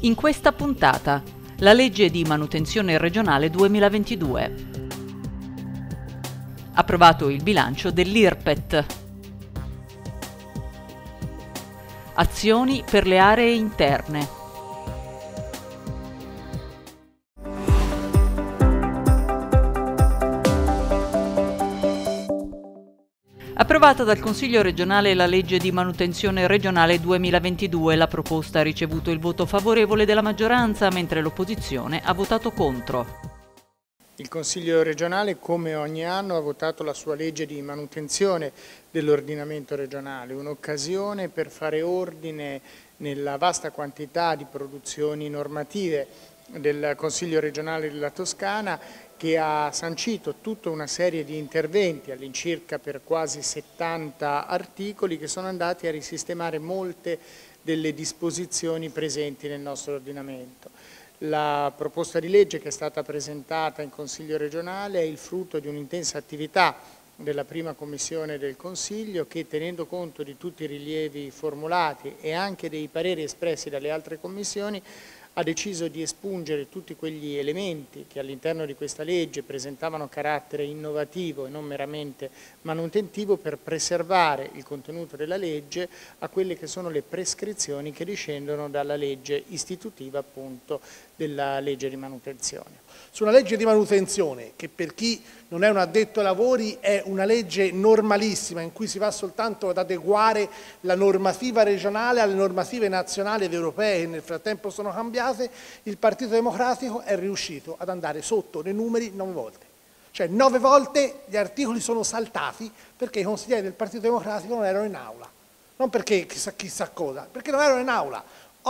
In questa puntata, la legge di manutenzione regionale 2022. Approvato il bilancio dell'IRPET. Azioni per le aree interne. Approvata dal Consiglio regionale la legge di manutenzione regionale 2022, la proposta ha ricevuto il voto favorevole della maggioranza, mentre l'opposizione ha votato contro. Il Consiglio regionale, come ogni anno, ha votato la sua legge di manutenzione dell'ordinamento regionale, un'occasione per fare ordine nella vasta quantità di produzioni normative del Consiglio regionale della Toscana, che ha sancito tutta una serie di interventi, all'incirca per quasi 70 articoli, che sono andati a risistemare molte delle disposizioni presenti nel nostro ordinamento. La proposta di legge che è stata presentata in Consiglio regionale è il frutto di un'intensa attività della prima commissione del Consiglio che, tenendo conto di tutti i rilievi formulati e anche dei pareri espressi dalle altre commissioni, ha deciso di espungere tutti quegli elementi che all'interno di questa legge presentavano carattere innovativo e non meramente manutentivo, per preservare il contenuto della legge a quelle che sono le prescrizioni che discendono dalla legge istitutiva, appunto, della legge di manutenzione. Su una legge di manutenzione che, per chi non è un addetto ai lavori, è una legge normalissima in cui si va soltanto ad adeguare la normativa regionale alle normative nazionali ed europee che nel frattempo sono cambiate, il Partito Democratico è riuscito ad andare sotto nei numeri 9 volte. Cioè 9 volte gli articoli sono saltati perché i consiglieri del Partito Democratico non erano in aula. Non perché chissà cosa, perché non erano in aula.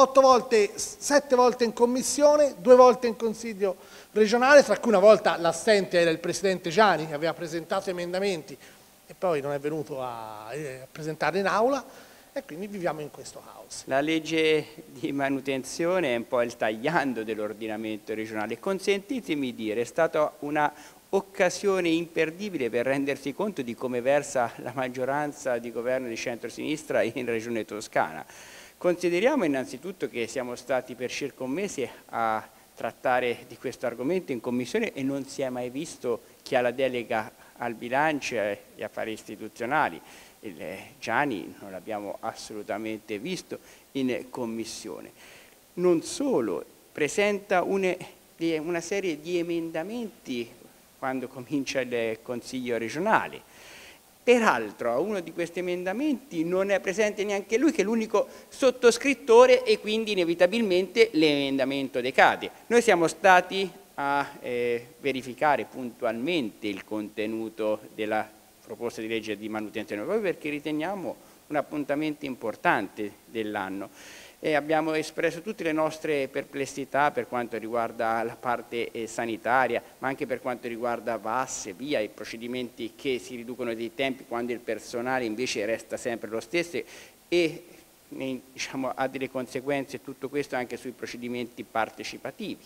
7 volte in commissione, 2 volte in consiglio regionale, tra cui una volta l'assente era il presidente Giani, che aveva presentato emendamenti e poi non è venuto a presentarli in aula, e quindi viviamo in questo caos. La legge di manutenzione è un po' il tagliando dell'ordinamento regionale. Consentitemi di dire, è stata una occasione imperdibile per rendersi conto di come versa la maggioranza di governo di centrosinistra in Regione Toscana. Consideriamo innanzitutto che siamo stati per circa un mese a trattare di questo argomento in commissione e non si è mai visto chi ha la delega al bilancio e agli affari istituzionali. Il Giani non l'abbiamo assolutamente visto in commissione. Non solo, presenta una serie di emendamenti quando comincia il Consiglio regionale. Peraltro a uno di questi emendamenti non è presente neanche lui, che è l'unico sottoscrittore, e quindi inevitabilmente l'emendamento decade. Noi siamo stati a verificare puntualmente il contenuto della proposta di legge di manutenzione, proprio perché riteniamo un appuntamento importante dell'anno. Abbiamo espresso tutte le nostre perplessità per quanto riguarda la parte sanitaria, ma anche per quanto riguarda VAS e via, i procedimenti che si riducono dei tempi quando il personale invece resta sempre lo stesso e diciamo, ha delle conseguenze tutto questo anche sui procedimenti partecipativi.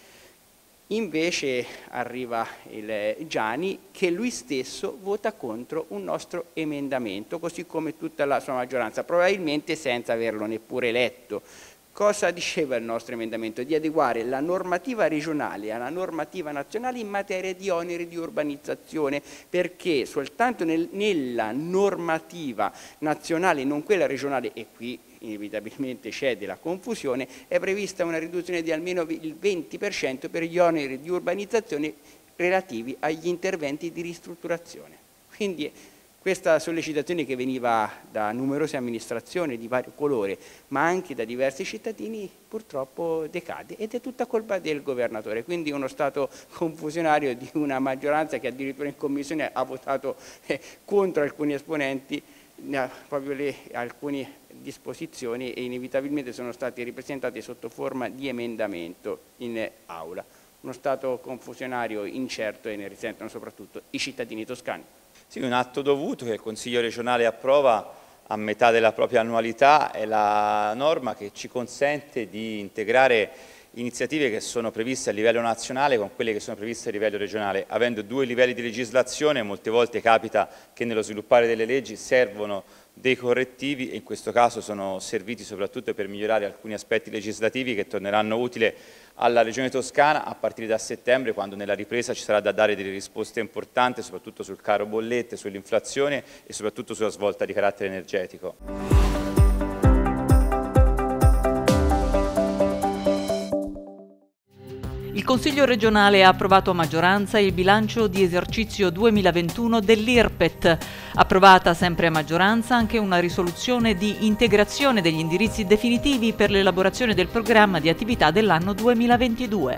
Invece arriva il Giani, che lui stesso vota contro un nostro emendamento, così come tutta la sua maggioranza, probabilmente senza averlo neppure letto. Cosa diceva il nostro emendamento? Di adeguare la normativa regionale alla normativa nazionale in materia di oneri di urbanizzazione, perché soltanto nella normativa nazionale, non quella regionale, e qui inevitabilmente c'è della confusione, è prevista una riduzione di almeno il 20% per gli oneri di urbanizzazione relativi agli interventi di ristrutturazione. Quindi questa sollecitazione, che veniva da numerose amministrazioni di vario colore, ma anche da diversi cittadini, purtroppo decade, ed è tutta colpa del governatore. Quindi uno stato confusionario di una maggioranza che addirittura in commissione ha votato contro alcuni esponenti, proprio alcune disposizioni, e inevitabilmente sono stati ripresentati sotto forma di emendamento in aula. Uno stato confusionario incerto, e ne risentono soprattutto i cittadini toscani. Sì, un atto dovuto che il Consiglio regionale approva a metà della propria annualità, è la norma che ci consente di integrare iniziative che sono previste a livello nazionale con quelle che sono previste a livello regionale. Avendo due livelli di legislazione, molte volte capita che nello sviluppare delle leggi servono dei correttivi e in questo caso sono serviti soprattutto per migliorare alcuni aspetti legislativi che torneranno utili alla Regione Toscana a partire da settembre, quando nella ripresa ci sarà da dare delle risposte importanti soprattutto sul caro bollette, sull'inflazione e soprattutto sulla svolta di carattere energetico. Il Consiglio regionale ha approvato a maggioranza il bilancio di esercizio 2021 dell'IRPET. Approvata sempre a maggioranza anche una risoluzione di integrazione degli indirizzi definitivi per l'elaborazione del programma di attività dell'anno 2022.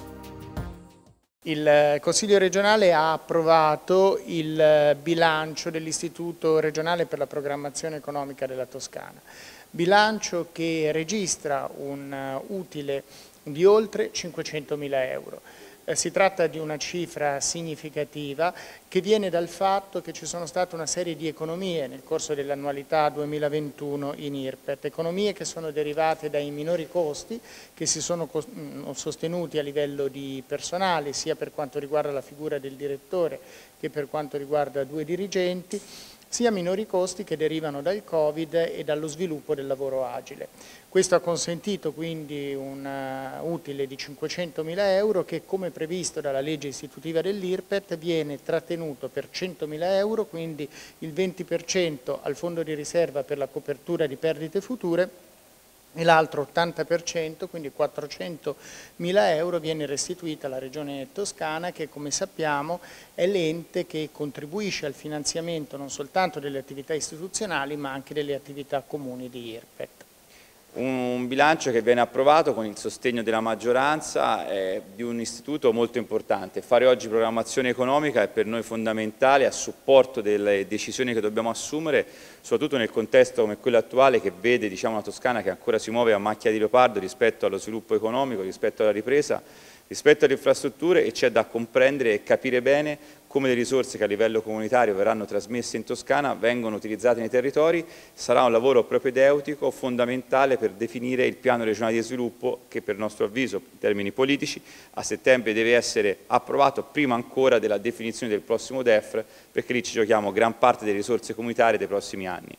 Il Consiglio regionale ha approvato il bilancio dell'Istituto regionale per la programmazione economica della Toscana, bilancio che registra un utile di oltre 500.000 euro. Si tratta di una cifra significativa che viene dal fatto che ci sono state una serie di economie nel corso dell'annualità 2021 in IRPET, economie che sono derivate dai minori costi che si sono sostenuti a livello di personale, sia per quanto riguarda la figura del direttore che per quanto riguarda due dirigenti, sia minori costi che derivano dal Covid e dallo sviluppo del lavoro agile. Questo ha consentito quindi un utile di 500.000 euro che, come previsto dalla legge istitutiva dell'IRPET, viene trattenuto per 100.000 euro, quindi il 20% al fondo di riserva per la copertura di perdite future e l'altro 80%, quindi 400.000 euro, viene restituita alla Regione Toscana che, come sappiamo, è l'ente che contribuisce al finanziamento non soltanto delle attività istituzionali ma anche delle attività comuni di IRPET. Un bilancio che viene approvato con il sostegno della maggioranza di un istituto molto importante. Fare oggi programmazione economica è per noi fondamentale a supporto delle decisioni che dobbiamo assumere, soprattutto nel contesto come quello attuale che vede una Toscana che ancora si muove a macchia di leopardo rispetto allo sviluppo economico, rispetto alla ripresa, rispetto alle infrastrutture, e c'è da comprendere e capire bene come le risorse che a livello comunitario verranno trasmesse in Toscana vengono utilizzate nei territori. Sarà un lavoro propedeutico fondamentale per definire il piano regionale di sviluppo che, per nostro avviso, in termini politici, a settembre deve essere approvato prima ancora della definizione del prossimo DEF, perché lì ci giochiamo gran parte delle risorse comunitarie dei prossimi anni.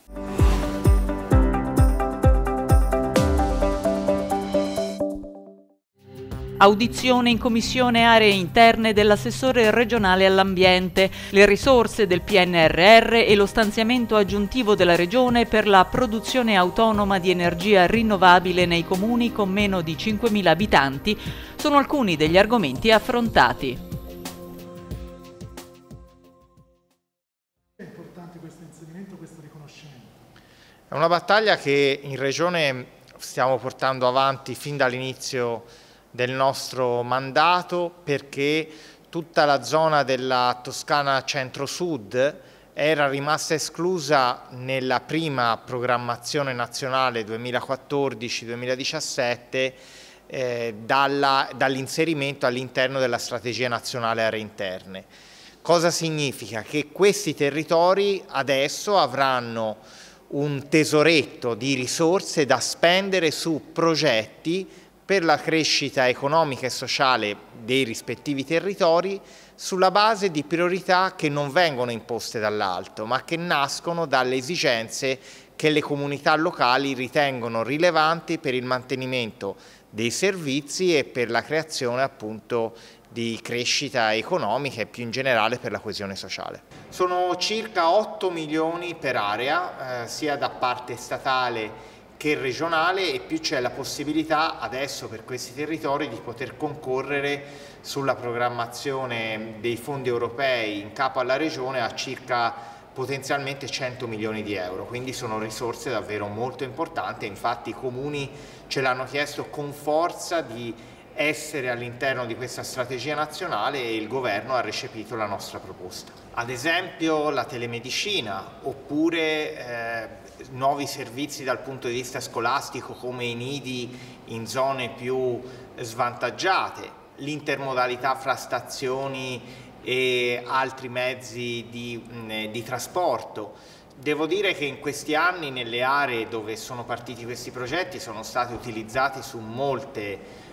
Audizione in Commissione Aree Interne dell'assessore regionale all'ambiente, le risorse del PNRR e lo stanziamento aggiuntivo della Regione per la produzione autonoma di energia rinnovabile nei comuni con meno di 5.000 abitanti sono alcuni degli argomenti affrontati. È importante questo inserimento, questo riconoscimento. È una battaglia che in Regione stiamo portando avanti fin dall'inizio del nostro mandato, perché tutta la zona della Toscana centro-sud era rimasta esclusa nella prima programmazione nazionale 2014-2017 dall'inserimento all'interno della strategia nazionale aree interne. Cosa significa? Che questi territori adesso avranno un tesoretto di risorse da spendere su progetti per la crescita economica e sociale dei rispettivi territori sulla base di priorità che non vengono imposte dall'alto, ma che nascono dalle esigenze che le comunità locali ritengono rilevanti per il mantenimento dei servizi e per la creazione appunto di crescita economica e più in generale per la coesione sociale. Sono circa 8 milioni per area, sia da parte statale che regionale, e più c'è la possibilità adesso per questi territori di poter concorrere sulla programmazione dei fondi europei in capo alla Regione a circa potenzialmente 100 milioni di euro, quindi sono risorse davvero molto importanti. Infatti i comuni ce l'hanno chiesto con forza di essere all'interno di questa strategia nazionale e il governo ha recepito la nostra proposta. Ad esempio la telemedicina, oppure nuovi servizi dal punto di vista scolastico come i nidi in zone più svantaggiate, l'intermodalità fra stazioni e altri mezzi di trasporto. Devo dire che in questi anni nelle aree dove sono partiti questi progetti sono stati utilizzati su molte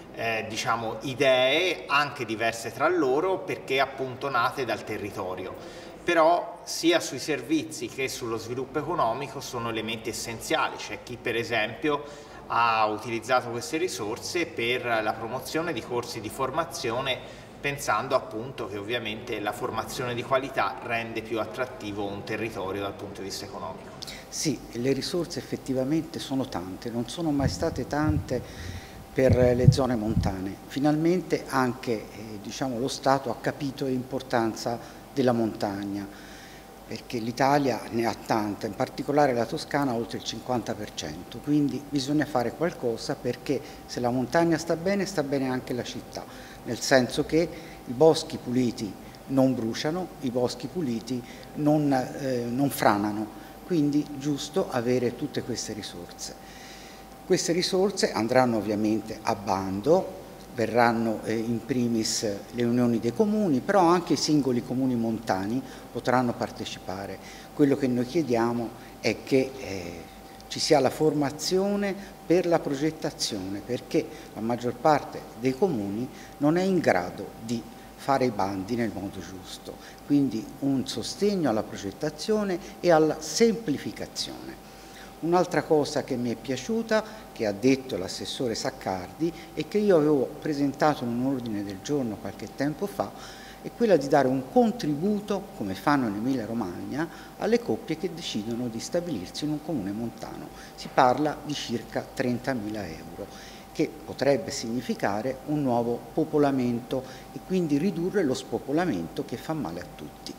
diciamo, idee anche diverse tra loro, perché appunto nate dal territorio. Però sia sui servizi che sullo sviluppo economico sono elementi essenziali. C'è chi per esempio ha utilizzato queste risorse per la promozione di corsi di formazione, pensando appunto che ovviamente la formazione di qualità rende più attrattivo un territorio dal punto di vista economico. Sì, le risorse effettivamente sono tante, non sono mai state tante per le zone montane. Finalmente anche diciamo, lo Stato ha capito l'importanza della montagna, perché l'Italia ne ha tanta, in particolare la Toscana oltre il 50%, quindi bisogna fare qualcosa, perché se la montagna sta bene anche la città, nel senso che i boschi puliti non bruciano, i boschi puliti non franano, quindi è giusto avere tutte queste risorse. Queste risorse andranno ovviamente a bando, verranno in primis le unioni dei comuni, però anche i singoli comuni montani potranno partecipare. Quello che noi chiediamo è che ci sia la formazione per la progettazione, perché la maggior parte dei comuni non è in grado di fare i bandi nel modo giusto. Quindi un sostegno alla progettazione e alla semplificazione. Un'altra cosa che mi è piaciuta, che ha detto l'assessore Saccardi e che io avevo presentato in un ordine del giorno qualche tempo fa, è quella di dare un contributo, come fanno in Emilia Romagna, alle coppie che decidono di stabilirsi in un comune montano. Si parla di circa 30.000 euro, che potrebbe significare un nuovo popolamento e quindi ridurre lo spopolamento che fa male a tutti.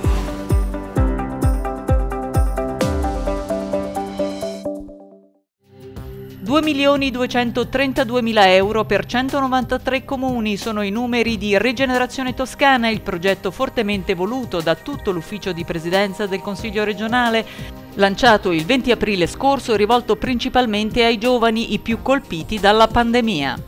2.232.000 euro per 193 comuni sono i numeri di Rigenerazione Toscana, il progetto fortemente voluto da tutto l'ufficio di presidenza del Consiglio regionale, lanciato il 20 aprile scorso e rivolto principalmente ai giovani, i più colpiti dalla pandemia.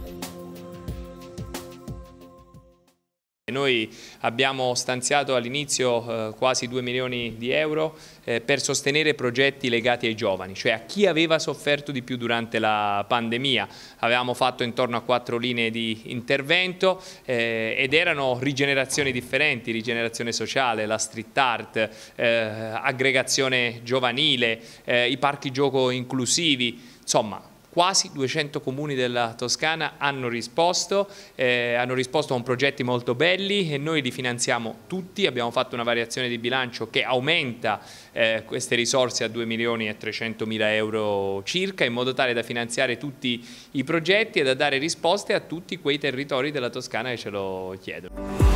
Noi abbiamo stanziato all'inizio quasi 2 milioni di euro per sostenere progetti legati ai giovani, cioè a chi aveva sofferto di più durante la pandemia. Avevamo fatto intorno a 4 linee di intervento ed erano rigenerazioni differenti: rigenerazione sociale, la street art, aggregazione giovanile, i parchi gioco inclusivi, insomma. Quasi 200 comuni della Toscana hanno risposto a un progetti molto belli e noi li finanziamo tutti. Abbiamo fatto una variazione di bilancio che aumenta queste risorse a 2.300.000 euro circa, in modo tale da finanziare tutti i progetti e da dare risposte a tutti quei territori della Toscana che ce lo chiedono.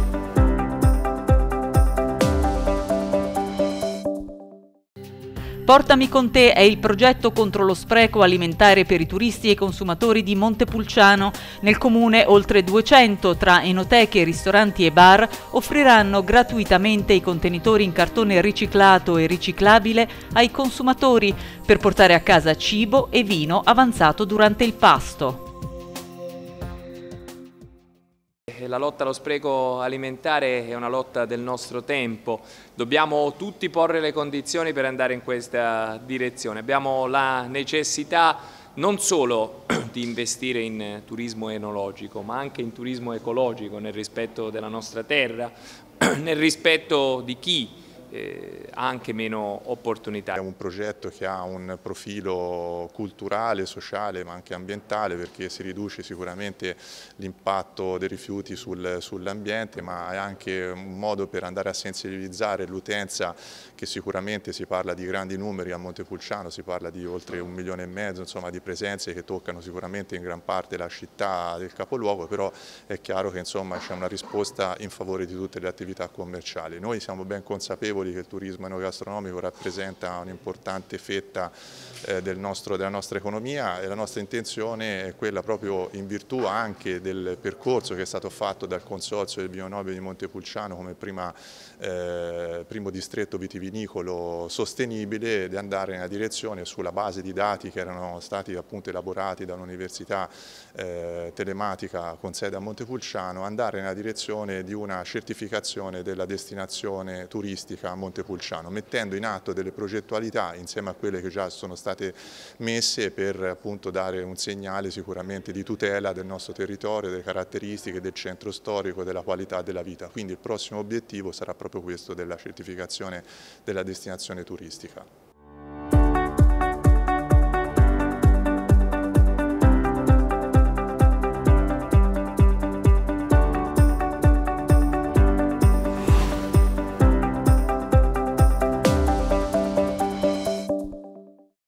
Portami con te è il progetto contro lo spreco alimentare per i turisti e i consumatori di Montepulciano. Nel comune oltre 200 tra enoteche, ristoranti e bar offriranno gratuitamente i contenitori in cartone riciclato e riciclabile ai consumatori per portare a casa cibo e vino avanzato durante il pasto. La lotta allo spreco alimentare è una lotta del nostro tempo, dobbiamo tutti porre le condizioni per andare in questa direzione. Abbiamo la necessità non solo di investire in turismo enologico, ma anche in turismo ecologico, nel rispetto della nostra terra, nel rispetto di chi ha anche meno opportunità. È un progetto che ha un profilo culturale, sociale ma anche ambientale, perché si riduce sicuramente l'impatto dei rifiuti sull'ambiente, ma è anche un modo per andare a sensibilizzare l'utenza, che sicuramente si parla di grandi numeri a Montepulciano, si parla di oltre 1,5 milioni, insomma, di presenze che toccano sicuramente in gran parte la città del capoluogo, però è chiaro che c'è una risposta in favore di tutte le attività commerciali. Noi siamo ben consapevoli che il turismo enogastronomico rappresenta un'importante fetta della nostra economia, e la nostra intenzione è quella, proprio in virtù anche del percorso che è stato fatto dal Consorzio del Vino Nobile di Montepulciano come primo distretto vitivinicolo sostenibile, di andare nella direzione, sulla base di dati che erano stati appunto elaborati da un'università telematica con sede a Montepulciano, andare nella direzione di una certificazione della destinazione turistica a Montepulciano, mettendo in atto delle progettualità insieme a quelle che già sono state messe per appunto dare un segnale sicuramente di tutela del nostro territorio, delle caratteristiche del centro storico, della qualità della vita. Quindi il prossimo obiettivo sarà proprio questo della certificazione della destinazione turistica.